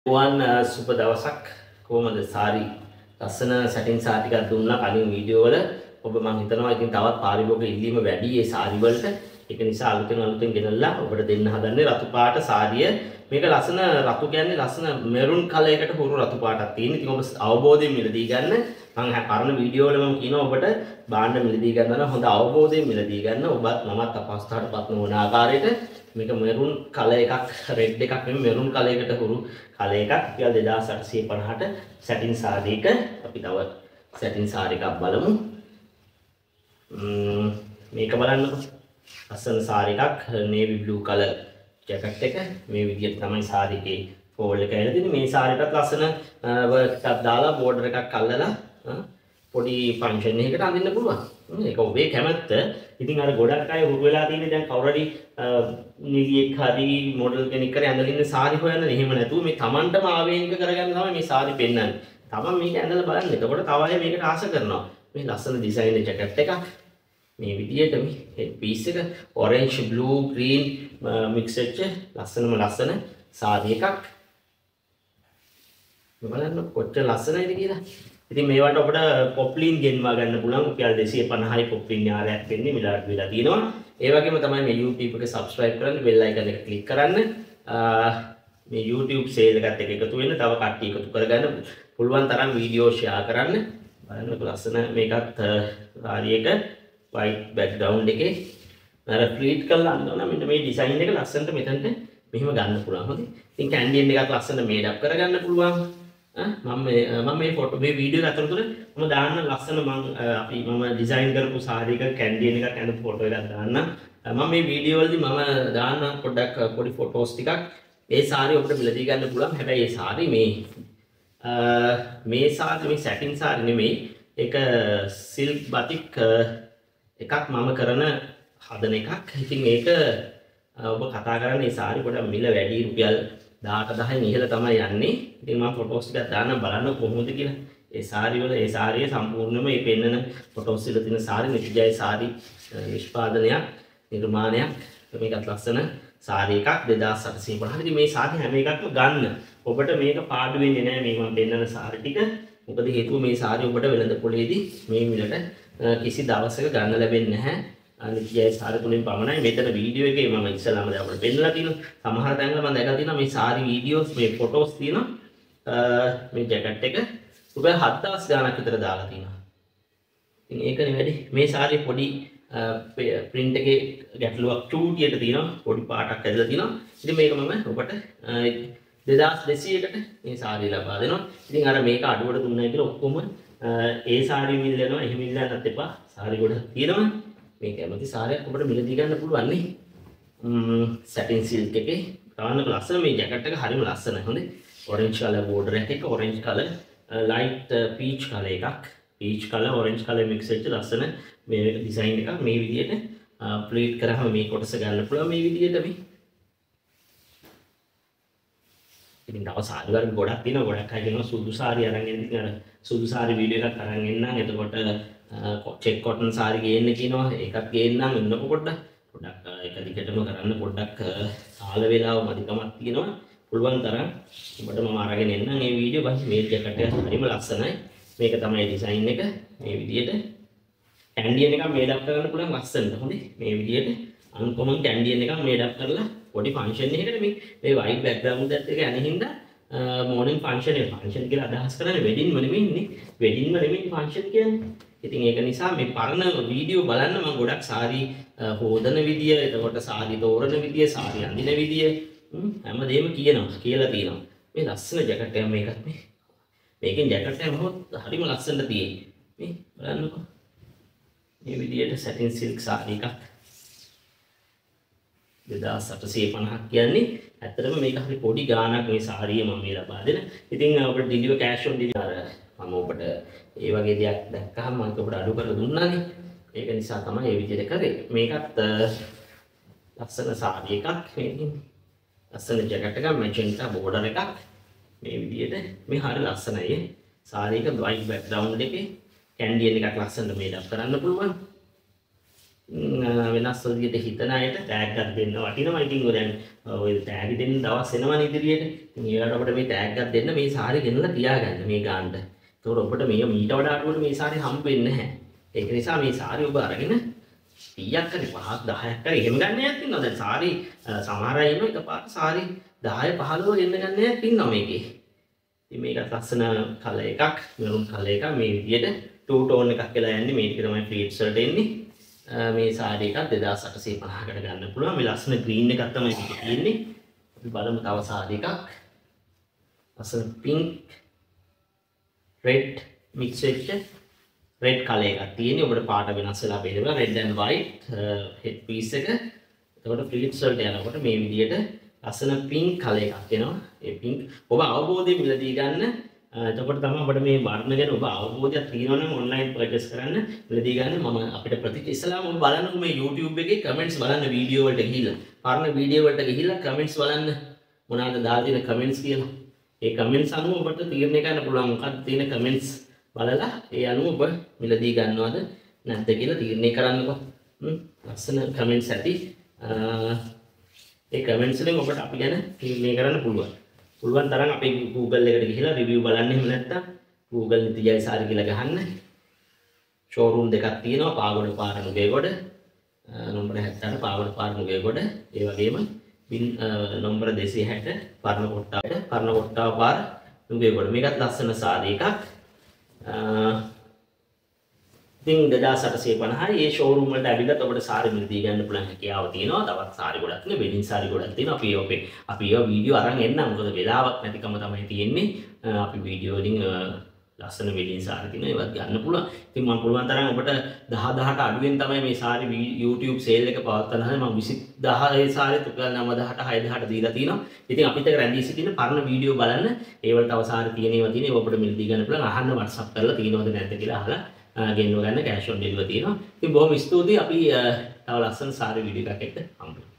වන් සුබ දවසක් කොහමද සාරි ලස්සන සැටින් සාරි ටිකක් දුන්නා කලින් වීඩියෝ වල ඔබ මම හිතනවා ඉතින් තවත් පාරිභෝගික ඉල්ලීම වැඩි ඒ සාරි වලට ඒක නිසා අලුතෙන් ගෙනල්ලා ඔබට දෙන්න හදන්නේ රතු පාට සාරිය මේක ලස්සන රතු කියන්නේ ලස්සන මෙරුන් කලයකට හුරු රතු පාටක් තියෙන. ඉතින් ඔබ අවබෝධයෙන් මිලදී ගන්න මම පරණ වීඩියෝ වල මම කියනවා ඔබට බාන්න මිලදී ගන්නවා හොඳ අවබෝධයෙන් මිලදී ගන්න ඔබත් මමත් අපහසුතාවටපත් නොවන ආකාරයට මේක මෙරුන් කලර් එකක් රෙඩ් එකක් නෙමෙයි මෙරුන් කලයකට හුරු කලර් එකක් ටිකක් 2850ට සැටින් සාරි එක අපි තව සැටින් සාරි එකක් බලමු මේක බලන්නකො ලස්සන සාරි එකක් navy blue color ජැකට් එක මේ විදිහට තමයි සාරි එකේ ෆෝල්ඩ් එක ඇවිල්ලා තියෙන්නේ මේ සාරියටත් ලස්සන වර්ක් එකක් දාලා බෝඩර් එකක් අල්ලලා පොඩි ෆන්ක්ෂන් එකකට අඳින්න පුළුවන්. ඒක ඔබේ කැමැත්ත. ඉතින් අර ගොඩක් අය හුරු වෙලා තියෙන්නේ දැන් කවුරුරි නිලියෙක් හරි මොඩල් කෙනෙක් කරේ ඇඳලා ඉන්න සාරි හොයන්න එහෙම නැතුව මේ Tamanටම ආවේනික කරගන්න තමයි මේ සාරි පෙන්නන්නේ. Taman මේක ඇඳලා බලන්න. එතකොට තව අය මේකට ආස කරනවා. මේ ලස්සන ඩිසයින් ජැකට් එකක් මේ විදියට මේ හෙඩ් පීස් එක orange blue green mix වෙච්ච ලස්සන සාරි එකක්. බලන්න කොච්චර ලස්සනයිද කියලා. ඉතින් මේවට ඔබට පොප්ලින් ගෙන්වා ගන්න පුළුවන් රුපියල් 250යි පොප්ලින් යාරයක් වෙන්නේ මිලාඩ් වෙලා තියෙනවා. ඒ වගේම තමයි මේ YouTube එක subscribe කරන්න bell icon එක click කරන්න. මේ YouTube sale එකත් එක්ක එකතු වෙන්න තව කට්ටිය එකතු කරගන්න පුළුවන් තරම් වීඩියෝ share කරන්න. බලන්න ලස්සන මේකත් සාරි එක white background එකේ අර ෆ්ලීට් කරලා අඳනවා මෙන්න මේ ඩිසයින් එක ලස්සනට මෙතනට මෙහෙම ගන්න පුළුවන්. හොඳයි. ඉතින් කැන්ඩියන් එකක් ලස්සනට මේඩ් අප් කරගන්න පුළුවන්. මම මේ ෆොටෝ මේ වීඩියෝ එක අතරතුර මම දාන්න ලස්සන මම ඩිසයින් කරපු සාරි එක කැන්ඩියන් එකක් ඇඳපු ෆොටෝ එකක් දාන්න. මම මේ වීඩියෝ වලදී මම දාන්න පොඩ්ඩක් පොඩි ෆොටෝස් ටිකක් ඒ සාරි ඔබට මිලදී ගන්න පුළුවන්. හැබැයි ඒ සාරි මේ සාරි මේ සැටින් සාරි නෙමෙයි. ඒක සිල්ක් බතික් එකක් මම කරන හදන එකක්. ඉතින් මේක ඔබ කතා කරන්නේ මේ සාරි පොඩ්ඩක් මිල වැඩි රුපියල් 18,000න් ඉහළ තමයි යන්නේ. ඉතින් මම ෆොටෝස් ටිකක් දාන්න බලන්න කොහොමද කියලා. ඒ සාරි වල ඒ සාරිය සම්පූර්ණයෙන්ම මේ පෙන්නන ෆොටෝස් වල තියෙන සාරි නිතිජය සාරි නිෂ්පාදනයක් නිර්මාණයක්. මේකත් ලස්සන සාරි එකක් 2850. ඉතින් මේ සාරි හැම එකක්ම ගන්න. ඔබට මේක පාඩු වෙන්නේ නැහැ මේ මම පෙන්නන සාරි ටික. මොකද හේතුව මේ සාරි ඔබට වෙළඳ පොලේදී මේ මිලට කිසි දවසක ගන්න ලැබෙන්නේ නැහැ. නිතිජය සාරි තුලින් පමණයි. මෙතන වීඩියෝ එකේ මම ඉස්සලාම දැන් අපිට පෙන්නලා තියෙනවා. සමහර තැන්වල මම දැකලා තියෙනවා මේ සාරි වීඩියෝස් මේ ෆොටෝස් තියෙනවා. මේ ජැකට් එක රුපියල් 7000 ගාණක් විතර දාලා තියෙනවා. ඉතින් ඒකනේ වැඩි. මේ සාරිය පොඩි print එකේ ගැටලුවක් චූටියට තියෙනවා. පොඩි පාටක් ඇදලා තියෙනවා. ඉතින් මේක මම ඔබට 2200කට මේ සාරිය ලබා දෙනවා. ඉතින් අර මේක අඩුවට දුන්නයි කියලා ඔක්කොම ඒ සාරිය මිල් යනවා. එහෙම මිල් යන්නත් එපා. සාරි ගොඩ තියෙනවා. මේ කැමති සාරියක් ඔබට මිලදී ගන්න පුළුවන් නේ. සැටින් සිල්ක් එකේ ගන්න ලස්සන මේ ජැකට් එක හරිම ලස්සනයි. හොඳේ. orange color border එකක orange color light peach color එකක්. peach color orange color mix වෙච්ච ලස්සන මේ ඩිසයින් එකක් මේ විදිහට ප්ලීට් කරාම මේ කොටස ගන්න පුළුවන් මේ විදිහට මේ. ඉතින් තව සාරි වර්ග ගොඩක් තියෙනවා. ගොඩක් අය කියනවා සුදු සාරි අරන් එන්න. අර සුදු සාරි වීඩියෝ එකක් අරන් එන්නම්. එතකොට චෙක් කොටන් සාරි ගේන්න කියනවා. ඒකත් ගේන්නම් ඉන්නකො පොඩ්ඩක් එක දිගටම කරන්න පොඩ්ඩක් කාල වේලාව මදිකමක් තියෙනවා. පුළුවන් තරම් ඔබට මම අරගෙන එන්නම් මේ වීඩියෝ බස් මේ ජැකට් එක හරිම ලස්සනයි. මේක තමයි ඩිසයින් එක මේ විදිහට කැන්ඩියන් එකක් මේඩ් අප් කරන්න පුළුවන් ලස්සනට. හොඳේ. මේ විදිහට අන්කොමන් කැන්ඩියන් එකක් මේඩ් අප් කරලා පොඩි ෆන්ක්ෂන් එකකට මේ වයිට් බෑග්ග්‍රවුන්ඩ් එකත් එක යන හින්දා මෝර්නින් ෆන්ක්ෂන් එක ෆන්ක්ෂන් කියලා අදහස් කරන්නේ වෙඩින්ම නෙමෙයි නේ. වෙඩින්ම නෙමෙයි ෆන්ක්ෂන් කියන්නේ. ඉතින් ඒක නිසා මේ පරණ වීඩියෝ බලන්න මම ගොඩක් සාරි හොදන විදිය, එතකොට සාරි තෝරන විදිය, සාරි අඳින විදිය හැමදේම කියලා තියෙනවා. මේ ලස්සන ජැකට් එක මේකත් මේකෙන් ජැකට් එක මොහොත් හරිම ලස්සනට තියෙන්නේ. මේ බලන්නකෝ. මේ විදියට සැටින් සිල්ක් සාරි එකක් 2850ක් කියන්නේ ඇත්තටම මේක හරි පොඩි ගාණක් මේ සාරිය මම මේ ලබා දෙන. ඉතින් අපිට ඩිලිවර් කෑෂ් ඔන් ඩිලිවර් මම ඔබට ඒ වගේ දෙයක් දැක්කහම මම ඔබට අඩු කරලා දුන්නානේ. ඒක නිසා තමයි මේ විදිහට කරේ. මේකත් ලස්සන සාරි එකක්. මේකෙන් ලස්සන ජැකට් එකක් මැචෙන්ටා බෝඩර් එකක් මේ විදිහට මේ හරිය ලස්සනයි. සාරි එක white background එකේ කැන්ඩියන් එකක් ලස්සනට මේඩ් අප් කරන්න පුළුවන්. වෙනස් විදියට හිතන අයට ටැග් එකක් දෙන්න වටිනවා. ඉතින් ඔය දැන් ඔය ටැග් දෙන්න දවස් එනවනේ ඉදිරියට. ඉතින් ඒකට අපිට මේ ටැග් එකක් දෙන්න මේ සාරි ගෙනලා තියාගන්න මේ ගානට. ඒතකොට ඔබට මේ මීට වඩා අඩුවට මේ සාරි හම්බ වෙන්නේ නැහැ. ඒක නිසා මේ සාරි ඔබ අරගෙන 100ක් හරි 5ක් 10ක් හරි එහෙම ගන්න එකක් ඉන්නවා. දැන් සාරි සමහර අය ඉන්නවා එකපාරට සාරි 10 15 ගෙන්න ගන්න එකක් ඉන්නවා මේකේ. ඉතින් මේකත් ලස්සන කලර් එකක්, මෙරුන් කලර් එකක් මේ විදියට ටූ ටෝන් එකක් වෙලා යන්නේ. මේක තමයි ප්ලීට්ස් වලට එන්නේ. මේ සාරි එකක් 2850කට ගන්න පුළුවන්. මේ ලස්සන ග්‍රීන් එකක් තමයි මේක තියෙන්නේ. අපි බලමු තව සාරි එකක්. ලස්සන පින්ක් රෙඩ් මික්ස් වෙච්ච රෙඩ් කලර් එකක් තියෙන්නේ. ඔබට පාට වෙනස් වෙලා පේනවා. Red and white head piece එක. එතකොට ප්ලීට්ස් වලට යනකොට මේ විදියට ලස්සන පින්ක් කලර් එකක් එනවා. ඒ පින්ක් ඔබ අවබෝධයෙන් මිලදී ගන්න. එතකොට තමයි අපිට මේ වර්ණ ගැන ඔබ අවබෝධයක් තියෙනවා නම් ඔන්ලයින් පර්චේස් කරන්න මිලදී ගන්න. මම අපිට ඉස්සලාම ඔබ බලන්න මේ YouTube එකේ කමෙන්ට්ස් බලන්න වීඩියෝ වලට ගිහිල්ලා. පරණ වීඩියෝ වලට ගිහිල්ලා කමෙන්ට්ස් බලන්න මොනවාද දාලා තියෙන කමෙන්ට්ස් කියලා. ඒ කමෙන්ට්ස් අනුව ඔබට තීරණය කරන්න පුළුවන් මොකක්ද තියෙන කමෙන්ට්ස් බලලා ඒ අනුව ඔබ මිලදී ගන්නවද නැද්ද කියලා තීරණය කරන්නකෝ. ලස්සන කමෙන්ට්ස් ඇති. ඒ කමෙන්ට්ස් වලින් ඔබට අපි ගැන තීරණය කරන්න පුළුවන්. පුළුවන් තරම් අපේ Google එකට ගිහිලා රිවිව් බලන්න. එහෙම නැත්නම් Google නිතිජය සාරි කියලා ගහන්න. ෂෝරූම් දෙකක් තියෙනවා. පාගොඩ පාර නුගේගොඩ නම්බර 70 පාගොඩ පාර නුගේගොඩ. ඒ වගේම නම්බර 260 පරණ කොට්ටාව පාර නුගේගොඩ. මේකත් ලස්සන සාරි එකක්. ඉතින් 2850යි. ඒ ෂෝරූම් වලට ඇවිල්ලත් ඔබට සාරි මිලදී ගන්න පුළුවන් හැකියාව තියෙනවා. තවත් සාරි ගොඩක් නේ වෙඩින් සාරි ගොඩක් තියෙනවා. අපි ඒවා වීඩියෝ අරන් එන්නම්. මොකද වෙලාවක් නැතිකම තමයි තියෙන්නේ. අපි වීඩියෝ වලින් ලස්සන වෙඩින් සාරි තියෙනවා. ඒවත් ගන්න පුළුවන්. ඉතින් මම පුළුවන් තරම් ඔබට 10,000ට අඩුවෙන් තමයි මේ සාරි YouTube sale එක පවත්වන්න හදන්නේ. මම 20000 ඒ සාරි රුපියල් 9000ට 6000ට දීලා තියෙනවා. ඉතින් අපිත් එක්ක රැඳී සිටින පරණ වීඩියෝ බලන්න. ඒ වල තව සාරි තියෙනවා ඔබට මිලදී ගන්න පුළුවන්. අහන්න WhatsApp කරලා තියෙනවද නැද්ද කියලා අහලා ගෙන්ව ගන්න කැෂ් ඔන් ඩෙලිවරි තියෙනවා. ඉතින් බොහොම ස්තුතියි. අපි තව ලස්සන සාරි වීඩියෝ එකක් එක්ක හම්බ වෙමු.